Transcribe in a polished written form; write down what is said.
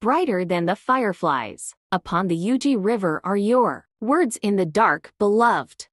brighter than the fireflies. Upon the UJI River are your words in the dark, beloved.